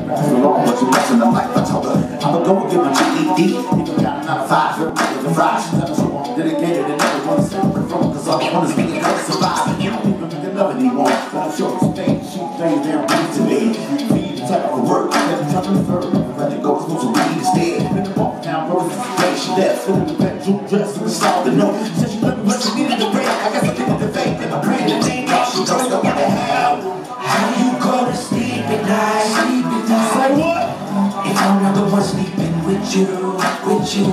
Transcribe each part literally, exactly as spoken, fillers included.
So long, but you blessing the life I told her. I'ma go and get my G E D. Even got another five, for the fries. She's never so long, dedicated and never want to separate from her. Cause all I want is me and her to survive. You don't even make love anymore. But I'm sure it's things she plays down to me. Feed the type of work that I'm trying to prefer. Let it go, it's supposed to be instead. In the walk down, bro, this is the place she left. Filling the pet, jewel dress, and the salt to know. She said she loved me, but she needed the break. I guess I needed the faith, and I prayed and it ain't all she don't know what the hell. How do you go to sleep at night? Sleep at night. Say what? If I'm not the one sleeping with you, with you.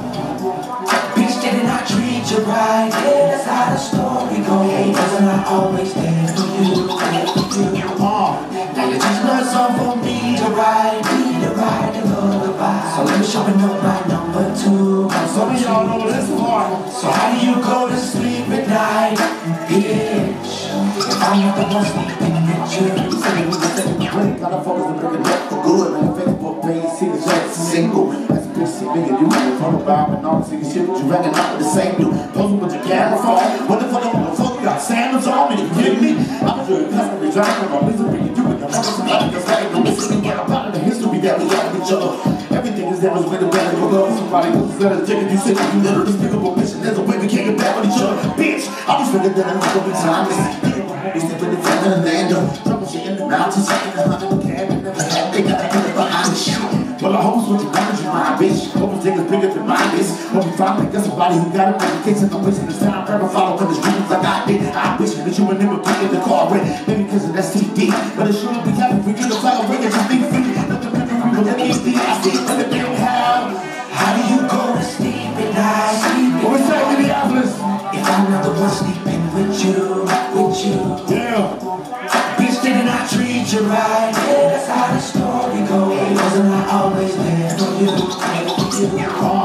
Bitch, didn't I treat you right? Yeah, that's how the story goes. Wasn't I always there for you, there for you? Uh, now you're just another song for me to write, me to write a lullaby. So let me sharpen up my number two. Some of y'all know this part. So how do you go to sleep at night, bitch? If I'm not the one sleeping with you. Saying we can take a break, gotta focus on bringing up for good. Man, Facebook page, see the shit single. That's a big shit, nigga. You in front of Bob and all the city shit, but you running out with the same dude. Posing with your camera phone. What the fuck, what the fuck, you got sandals on me? You kidding me? I'm a good customer, driving from my misery. You with the mother, somebody that's like the mystery. Get a part of the history that we got with each other. Everything is there was with the better go love. Somebody who's let us take it, you sick, you literally despicable mission. There's a way we can't get back with each other. Bitch, I'm just figured that I'm gonna be timeless. They step in the front of the land, trouble shit in the mountains, in the hundred cabin, never had, they gotta put it behind the shit. Well, I hope it's what you want, you mind, bitch. Hope it's niggas bigger than mine, bitch. Hope you finally get somebody who got it for the case, and I'm wasting this time, never follow for the dreams like I did. I wish that you would never be in the car with, maybe because of S T D. But it shouldn't be happening, we get the flag away, and just think free. Let the memory, but let me see, I see, let the damn how. How do you go to sleep at night? Sleep What we say, Minneapolis? If I'm not the one sleeping with you, with you. Yeah. Bitch, didn't I treat you right? Yeah, that's how the story goes. Wasn't I always there for you, for you?